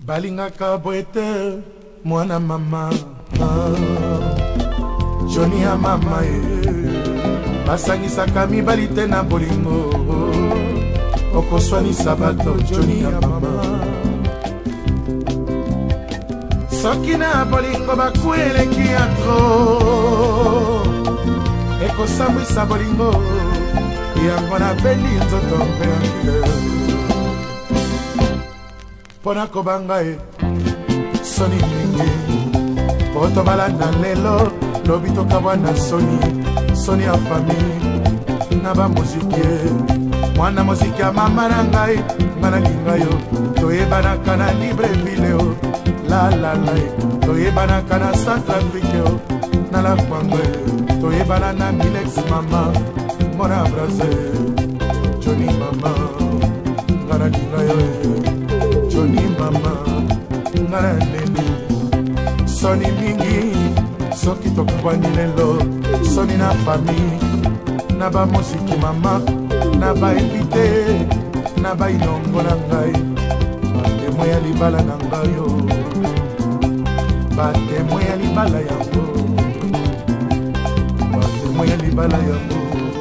balingaka boete mwana mama Johnny ya mama basangisaka mibali te na bolingo okoswanisa bato Johnny ya mama soki na bolingo bakweleki ya tro ekosambwisa bolingo yango nabeli nzoto mpe yange mpona kobanga ye soni mingi po tobalanda lelo lobi tokabwana soni ya famille na bamoziki mwana moziki ya mama na ngai nga nalinga yo toyebanaka na libreville o lalala toyebanaka na centrafrique o na la kwango toyebana na milex mama mona brasil Johnny mama nga nalinga yo Johnny mama nga naleli soni mingi soki tokabwani lelo soni na famille na bamoziki mama na bainvite na bainongo na ngai batemo ya libala na ngai yo batemo ya libala yango batemo ya libala yango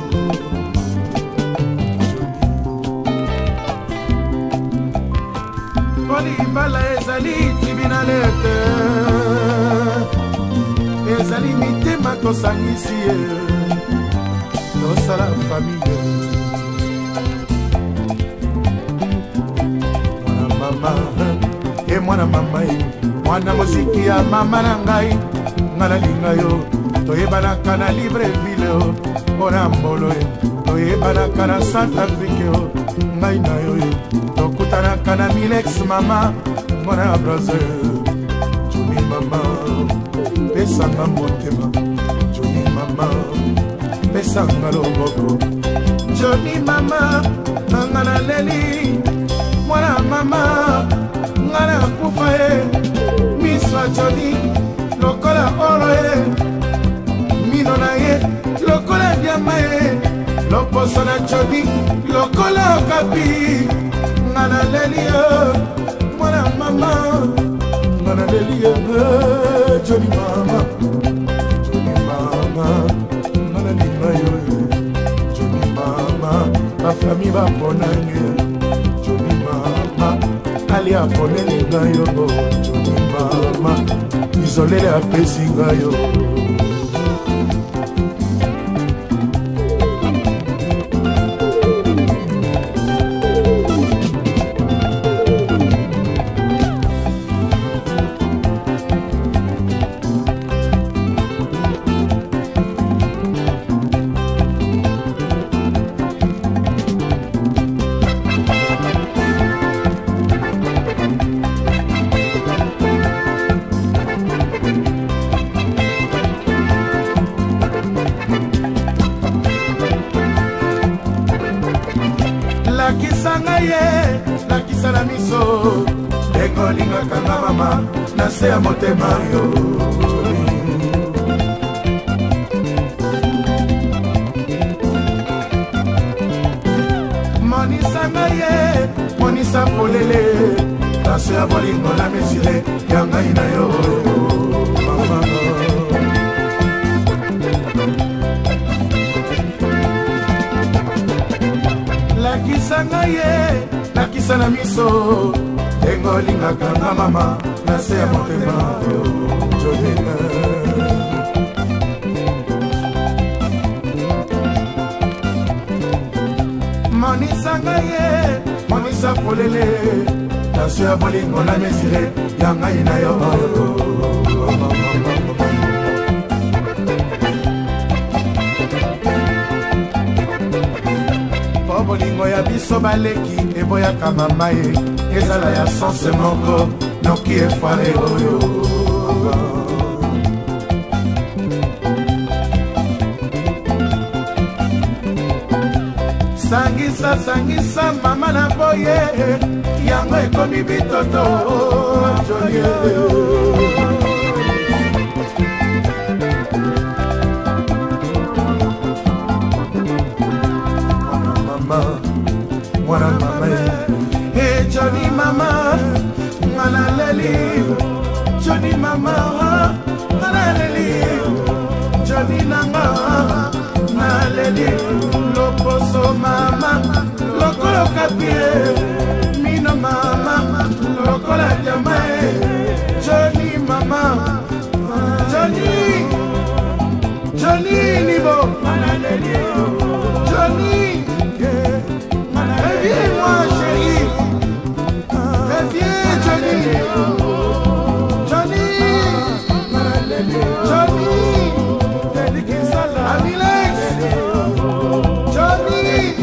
po libala ezali tribunalete ezali mitema tosangisi ye tosala famille mwana mama mwana moziki ya mama na ngai nga nalinga yo toyebanaka na libreville o mpona mbolo toyebanaka na centrafrique o ngai na yo tokutanaka na milex mama mwana brasil Johnny mama pesanga motema Johnny mama pesanga loboko Johnny mama nanga naleli mwana mama ngana kufa miso ya Johnny lokola oro mino na ye lokola diama loposo na Johnny lokola okapi ngana leli mwana mama ngana leli Johnny mama ngana lima yo Johnny mama bafami baponange ali aponeli ngai yo Johnny mama izolele apesi ngai yo lakisanga ye lakisa na miso engolingaka nga mama na se ya motema yo monisanga ye monisa polele na se ya bolingo na mesile ya ngai na yo mama lakisanga ye lakisa na miso engolingaka nga mama na se ya motema yo Johnny monisanga ye monisa polele na se ya bolingo na mesire ya ngai na yo bolingo ya biso baleki eboyaka mama ye ezala ya sanse moko noki efale oyo sangisa mama na boye yango ekomi bitoto Johnny mwana mama Johnny mama Malaleli, Johnny Mama, Malaleli, Johnny Nanga, Malaleli, Loposo Mama, Lokolo Kapie, Mina Mama, Lokola Jamae, Johnny Mama, Johnny Nibo, Malaleli, Johnny, reviens-moi chérie, reviens Johnny, Johnny, Amilex, Johnny,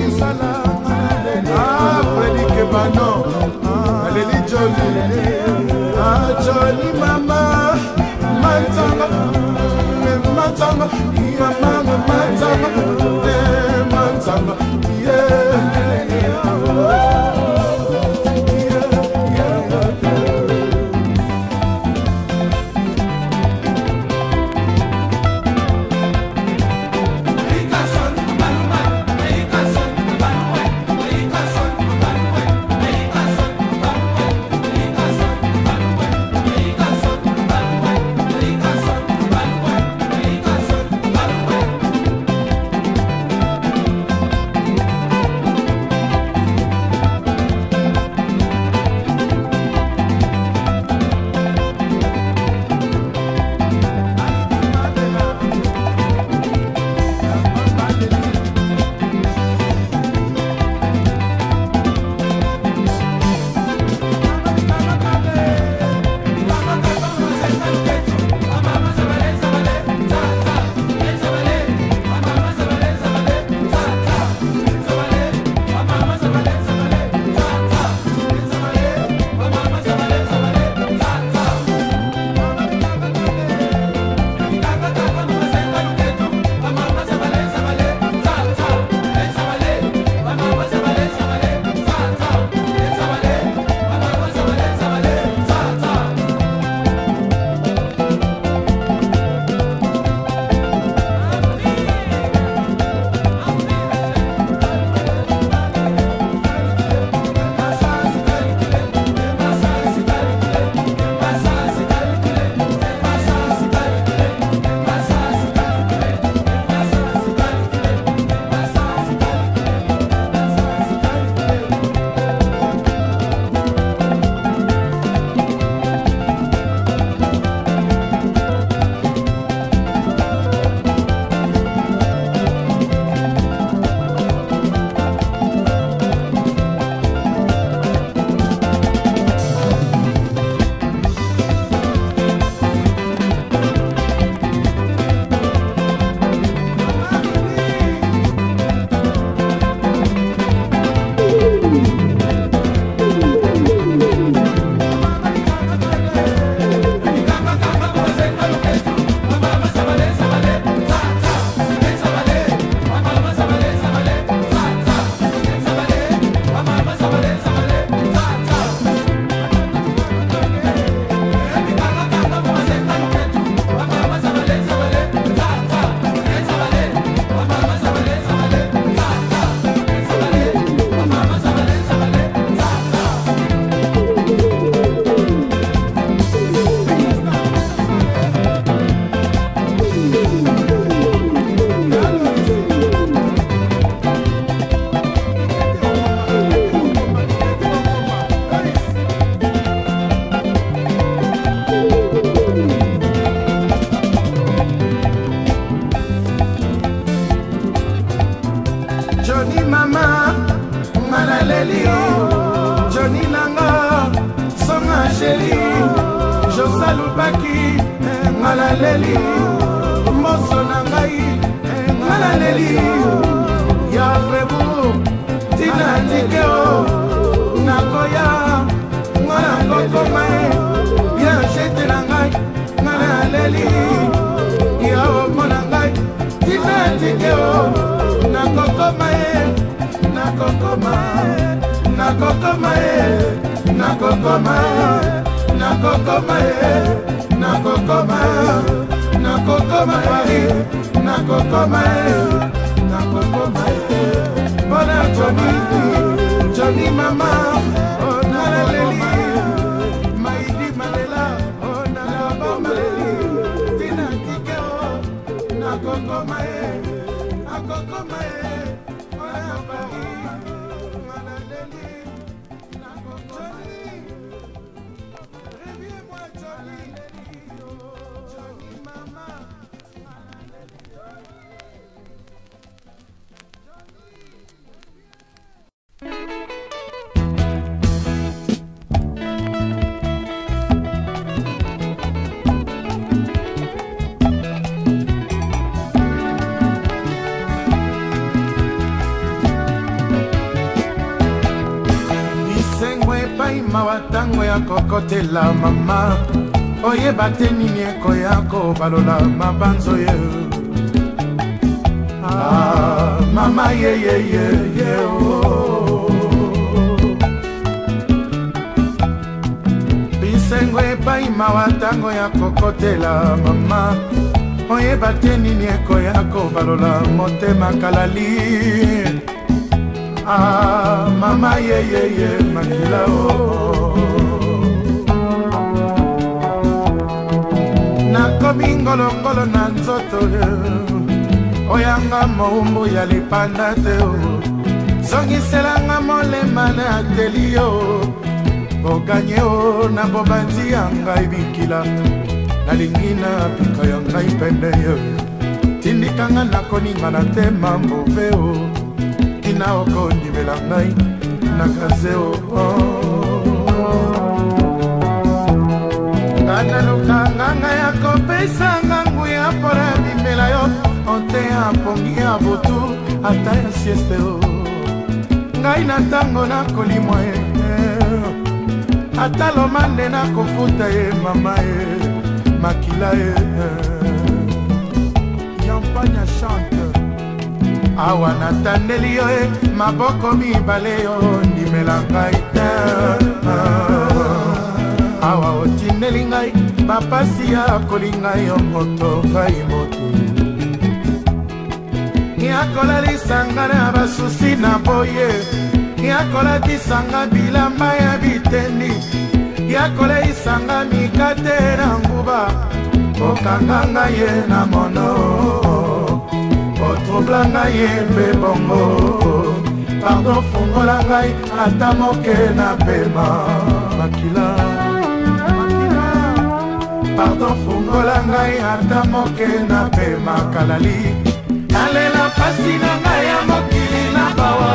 Freddy Kebano, Aleli Johnny, Johnny Mama, Mantanga, Mantanga, Mantanga, Malaleli, moso nangai, malaleli, ya frebu, tina tikeo, nakoya, ngana koko mai, ya shete nangai, malaleli, ya omo nangai, tina tikeo, nakoko mai, nakoko mai, nakoko mai, nakoko mai, nakoko mai. Nakokoma, nakokoma, nakokoma, nakokoma. Bona Johnny, Johnny Mama, oh Malaleli, my mawatango ya kokotela mama oyeba te nini eko yako balola mabanzo ye mama ye bisengo epai mawatango ya kokotela mama oyeba te nini eko yako balola motema kalali mama ye makila nakomi ngolongolo na nzoto oyanga moumbu ya lipanda te zongiselanga molema na ateli yo boganye o na bobandi ya ngai bikila nalingi na pika ya ngai pende yo tindikanga nakoninga na tema mbove o tina okondimela ngai na kaze o ngana lukanga ngai akopesanga nguya mpona bimela yo onte ya pongi ya butu ata ya sieste o ngai na ntango nakolimwa ye ata lomande nakofuta ye mama ye makila ye yampanya chante awa natandeli yo e maboko mibale yo ndimela ngai te awa otindeli ngai bapasi ya kolingai yo moto ngai moto yakolalisanga na basusi na boye yakolatisanga bilamba ya bitendi yakoleisanga mikate na nguba okanganga ye na mono otrobla ngai ye mpe bongo pardon fungola ngai ata moke na pema makila pardon fungola ngai ata moke na pema kalali nalela pasi na ngai ya mokili na bawa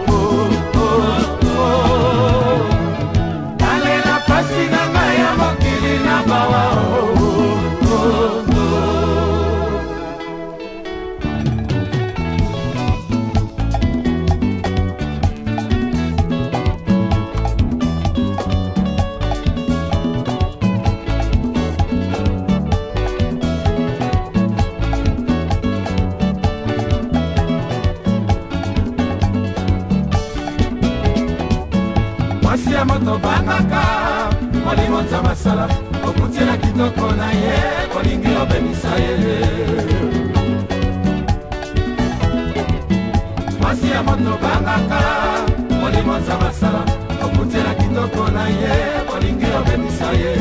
nalela pasi na ngai ya mokili na bawa mwasi ya moto bangaka molimo nza masala okutiela kitoko na ye kolingi obebisa ye mwasi ya moto bangaka molimo nza masala okutiela kitoko na ye kolingi obebisa ye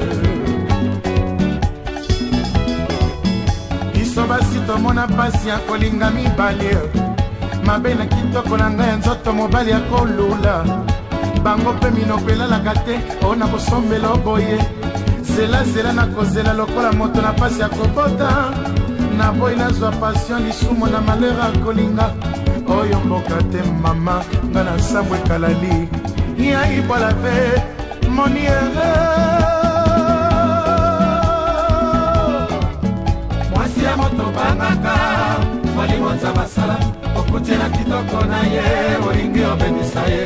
biso basi tomona pasi ya kolinga mibali mabe na kitoko na ngai ya nzoto mobali ya kolula bango mpe minoko elalaka te ona kosombela oboye zelazela na kozela lokola moto na pasi ya kobota na boyi nazwa passion lisumo na malere akolinga oyo mboka te mama nga na nsambo ekalali yaibwala pe moniere mwasi ya moto bangaka molimo nza basala okutiela kitoko na ye olingi obebisa ye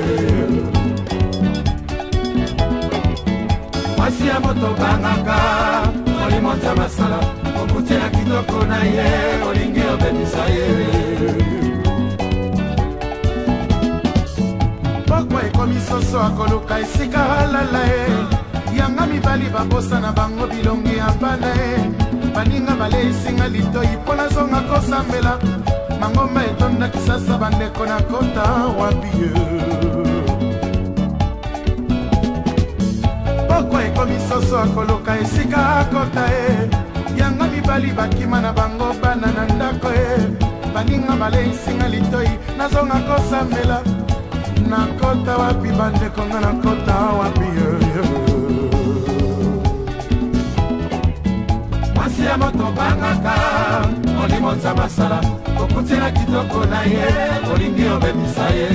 mwasi ya moto bangaka molimo nza basala okutiela kitoko na ye olingi obebisa ye pokwa ekomi soso akoluka esika alala ye yanga mibali babosa na bango bilongi ya bana ye baninga baleisinga litoi mpo nazonga kosambela mangomba etondaki sasa bandeko na kota wapi ye pokwa ekomi soso akoluka esika akota ye yanga mibali bakima na bango bana na ndako ye baninga baleisinga litoi nazonga kosambela nakota wapi bandeko nga nakota wapi mwasi ya moto bangaka molimo nzambe asala okutela kitoko na ye olingi obebisa ye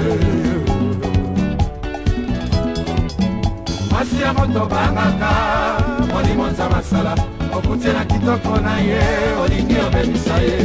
mwasi ya moto bangaka molimo nzambe asala okutela kitoko na ye olingi obebisa ye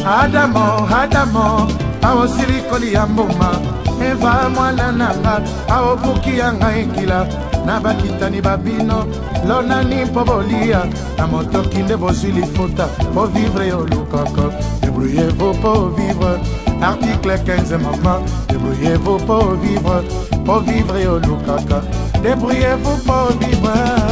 Adamo, Adamo, awo silikoli ya mbuma eva mwana nanga awo buki ya ngai kila na bakitani babino lonani mpo bolia na motoki nde bozwi lifuta po vivre yo lukaka. Débrouillez-vous pour vivre. Article 15 maman, débrouillez-vous pour vivre yo lukaka. Débrouillez-vous pour vivre.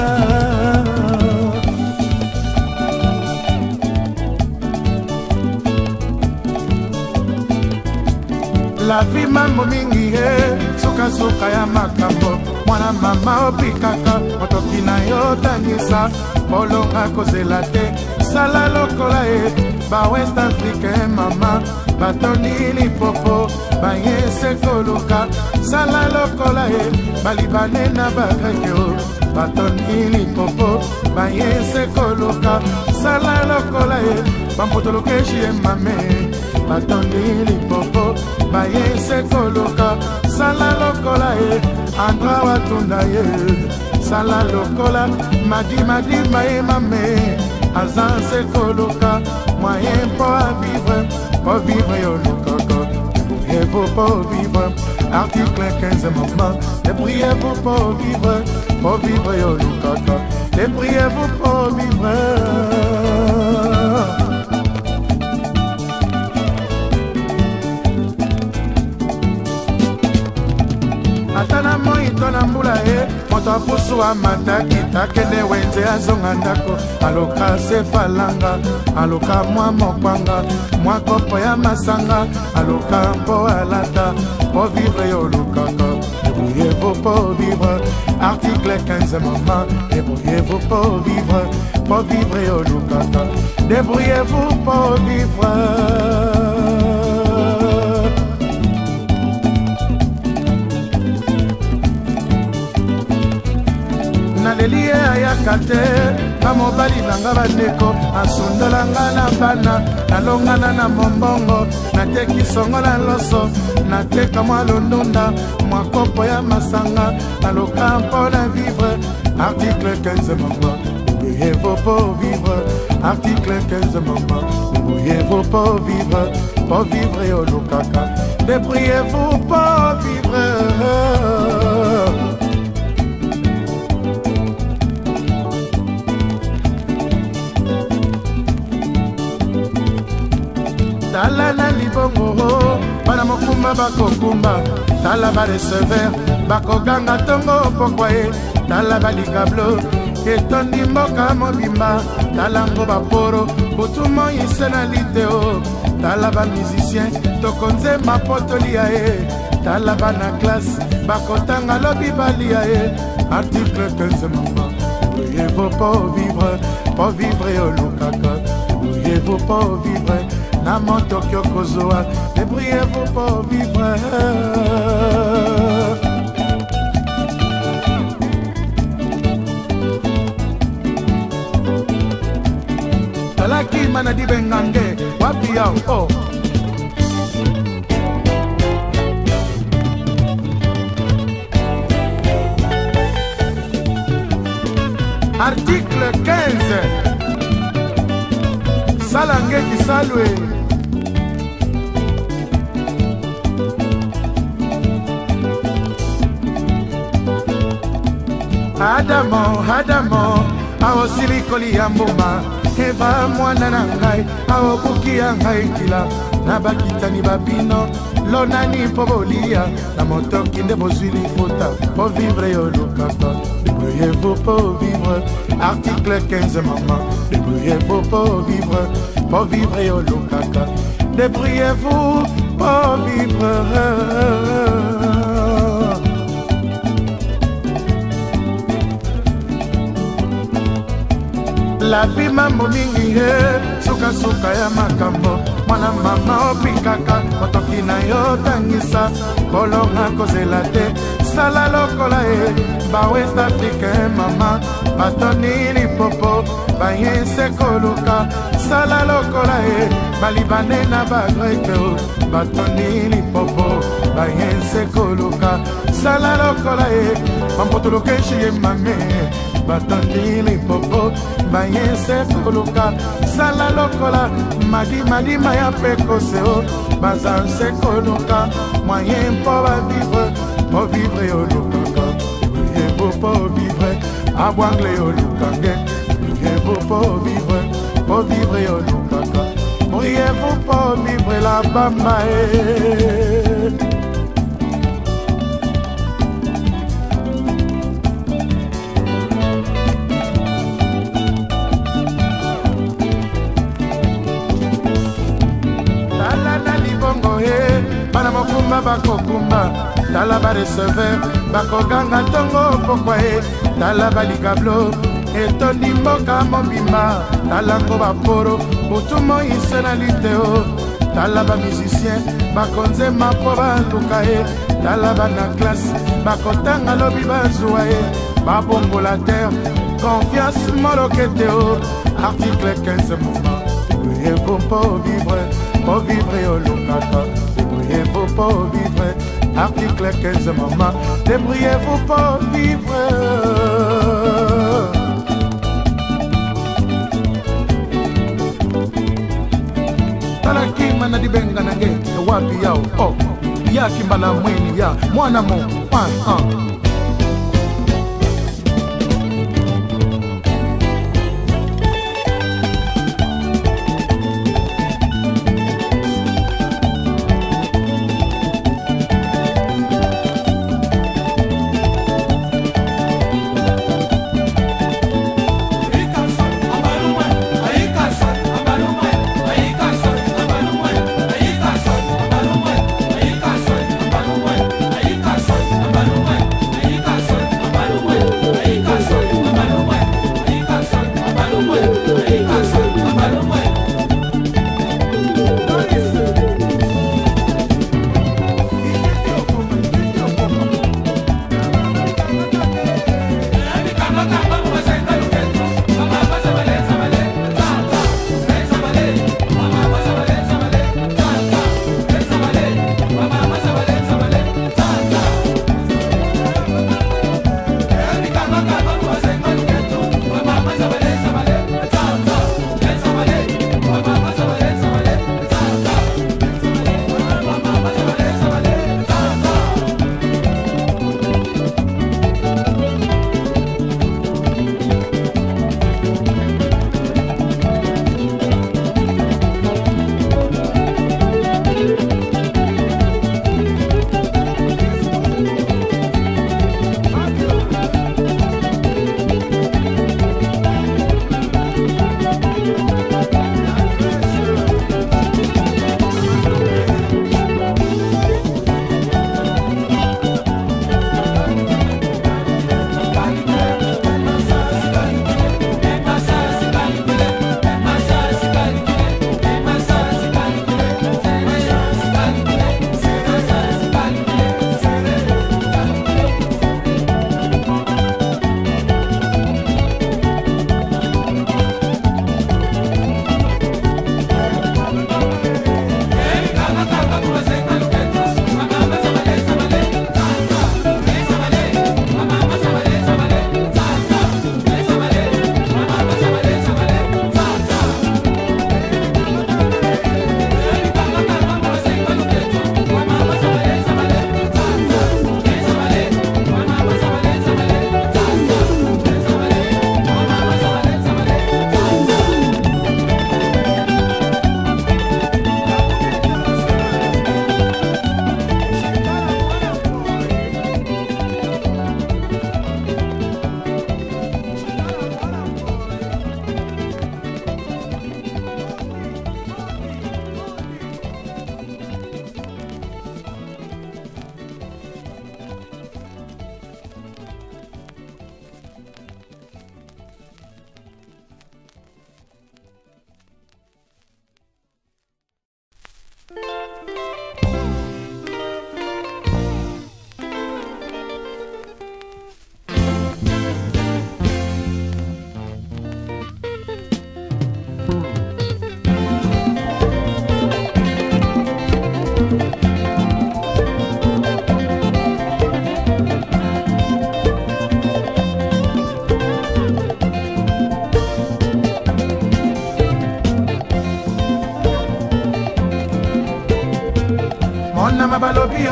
La vie mambo mingi suka suka ya makambo mwana mama opikaka motoki na yo tangisa bolonga kozela te sala lokola ba West Africain mama batoni lipopo bayese koluka sala lokola balibane na bagreke batoni lipopo bayese koluka sala lokola bampotolokeshi mame batoni lipopo bayese koluka sala lokola andra watunda sala lokola madi maye mame azanse koluka moyen pour vivre yo lukaka. Débrouillez-vous pour vivre. Article 15 maman, débrouillez-vous pour vivre yo lukaka. Débrouillez-vous pour vivre. Atana moito na mbula moto apusu wa mataki takende wenze azonga ndako aloka sefalanga aloka mwa mopanga mwa kopo ya masanga aloka mpo alata po vivre yo lukaka. Débrouillez-vous pour vivre. Article 15 maman, débrouillez-vous pour vivre yo lukaka. Débrouillez-vous pour vivre. Naleli ayaka te bamobali nanga bandeko asundolanga na bana nalongana na mombongo nateki songo na loso nateka mwa londonda mwa kopo ya masanga naloka mpo na vivre. Article 15 maman, débrouillez-vous pour vivre. Article 15 maman, débrouillez-vous pour vivre yo lukaka. Débrouillez-vous pour vivre. Tala na libongo bana mokumba bakokumba tala ba recever bakoganga tongo pokwaye tala balikablo etondi mboka mobimba tala ngo baporo butumo isena liteo tala ba musicien tokonze mapotolia tala bana classe bakotanga lobi balia Article 15 maman, débrouillez-vous pour vivre yo lukaka. Débrouillez-vous pour vivre. Namo Tokyo Kozoa, débrouillez-vous pour vivre. Talaki manadi bengange, wapi yao, oh. Article 15. Salange qui salue. Adamo, awo silikoli ya mbuma eva mwana na ngai awo buki ya ngai kila na bakitani babino lonani mpo bolia na motoki nde bozwi lifuta po vivre yo lukaka. Débrouillez-vous pour vivre. Article 15 maman, débrouillez-vous pour vivre yo lukaka. Débrouillez-vous pour vivre. La vie mambo mingi suka suka ya makambo mwana mama opikaka motoki na yo tangisa bolonga kozela te sala lokola ba West Africain mama batoni lipopo bayese koluka sala lokola balibane na bagreke batoni lipopo bayese koluka sala lokola bampotolokeshi mame batondi Limpopo bayese koluka sala lokola madima ya pekoseo bazanse koluka moyen po vivre olukaka yevo po vivre abwangle olukange yevo po vivre olukaka yevo po vivre la bamba bana mokumba bakokumba tala bareceveur bakoganga ntongo pokwa ye tala balikablo etondi mboka mobimba talango baporo butu moise na liteo tala bamusicien bakonzema mpo baluka ye tala bana classe bakotanga lobi bazwa ye babongola terre confiance moloketeo article 15 moment débrouillez-vous pour vivre olukaka débrouillez-vous pour vivre article 15 moment débrouillez-vous pour vivre talakima na dibenga nange wapi yao oh ya kimbala mweni ya mwana mo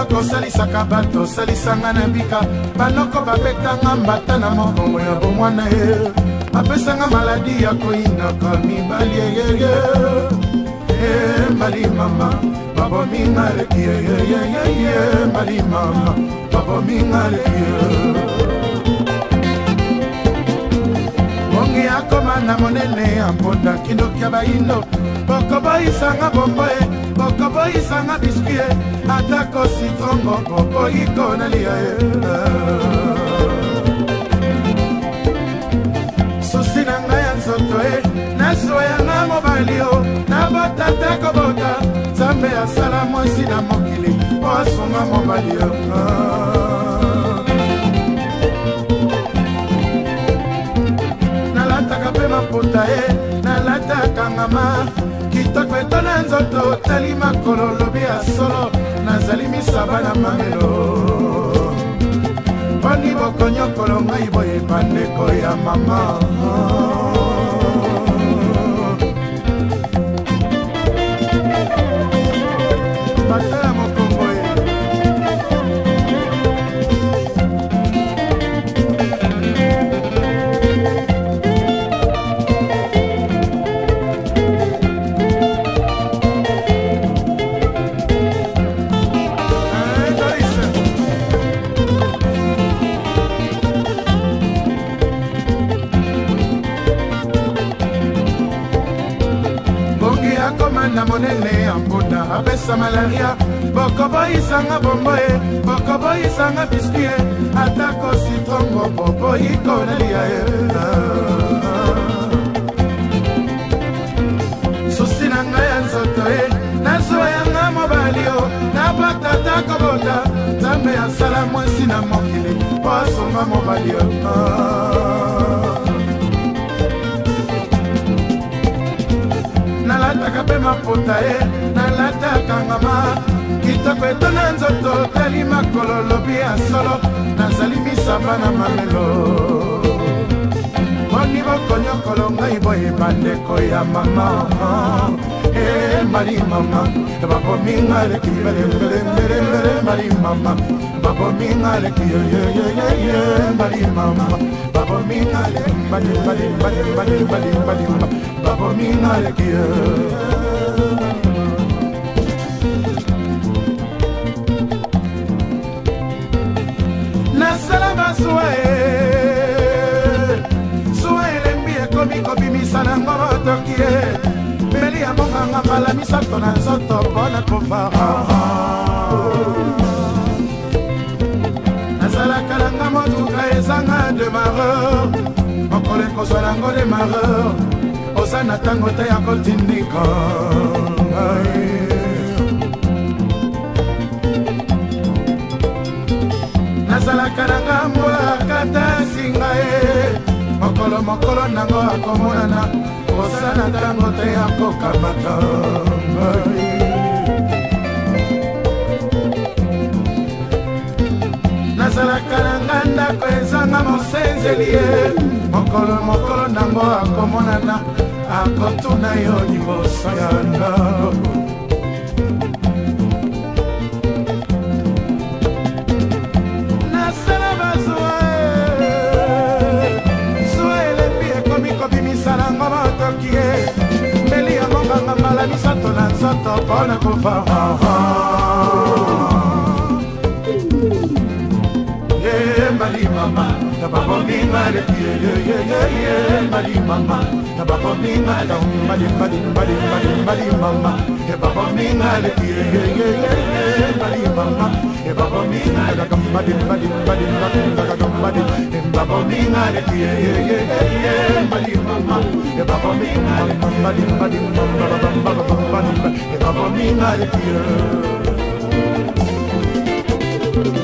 oyo kosalisaka bato osalisanga na bika banoko babetanga mbata na mokongo ya bomwana ye apesanga maladi ya koyinaka mibali yeyeye mbali mama babominga leki yeyeyeye mbali mama babominga leki mongi akoma na monene ya mponda kindoki ya bayindo bokoboyisanga bomboye bokoboyisanga biskuye atako citrongo boboyiko nalia ye susi na ngai ya nzoto ye nasoyanga mobali o nabotata kobota nzambe asala mwasi na mokili po asunga mobali o nalataka mpe maputa ye nalataka ngama kitoko etona nzoto tali makolo lobi ya solo nazali misaba na mamelo poni bokonyokolo ngai boye bandeko ya mama batala mokongo ye na monene ya mponda apesa malaria bokoboyisanga bomboye bokoboyisanga biskuye atako citrongo boboyiko nalia ye susi na ngai ya nzoto ye nazoyanga mobali o nabatata kobota nzambe asala mwasi na mokili po asunga mobali o nalataka mpe maputa ye nalataka ngama kitoko etona nzoto tali makolo lobi ya solo nazali misamba na mamelo poni bokonyokolo ngai boye bandeko ya mama mari mama babominga leki mbelembelembelembele mari mama babominga leki yeyeyeye mari mama babominga leki mbalimbalimbalimbalimbali babominga leki nasala basuwa suwa elembi ekomi kobimisa nango motoki ye meli ya monganga mbala misato na nzoto mpona kofara nazalaka nanga motuka ezanga demareur mokolo ekozwa nango demareur oza na ntango te ya kotindika nazalaka nanga mbwa kata singa ye mokolo nango akomonana osana ntango te ya kokamata nazalaka nanga ndako ezanga mosenzeli ye mokolo nango akomonana akotuna yo liboso ya ndako nasala bazwa zwa elembi ekomi kobimisa nango motoki ye mbeli ya monganga mbala misato na nzoto mpona kofara mbali mama na babominga leki yeyeyeye mbali mama na babominga mbali mama e babominga leki yeyeyeye mbali mama e babominga mbali babominga leki yeyeyeye mbali mama e babominga mbali e babominga leki